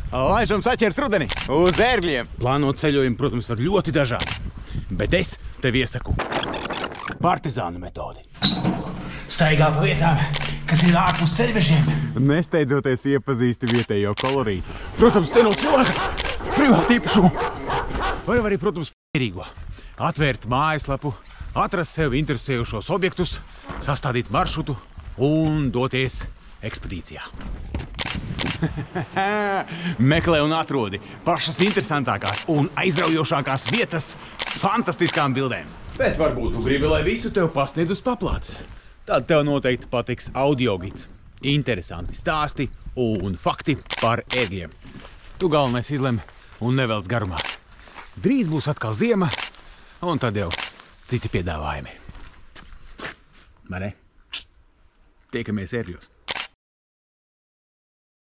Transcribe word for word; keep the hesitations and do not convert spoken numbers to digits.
Laižam saķert rudeni uz ērgļiem. Plānot ceļojumu, protams, var ļoti dažādi. Bet es tev iesaku partizānu metodi. Staigā pa vietām, kas ir ārpus ceļvežiem. Nesteidzoties iepazīsti vietējo kolorītu. Protams, te no cilvēka privāta īpašumu. Vai arī, protams, pierīgo. Atvērt mājaslapu, atrast sev interesējušos objektus, sastādīt maršrutu un doties ekspedīcijā. Meklē un atrodi pašas interesantākās un aizraujošākās vietas fantastiskām bildēm. Bet varbūt tu gribi, lai visu tev pasniedz uz paplātes. Tad tev noteikti patiks audiogids. Interesanti stāsti un fakti par ērgļiem. Tu galvenais izlem un nevelc garumā. Drīz būs atkal ziema, un tad jau citi piedāvājumi. Vai ne? Tiekamies ērgļos.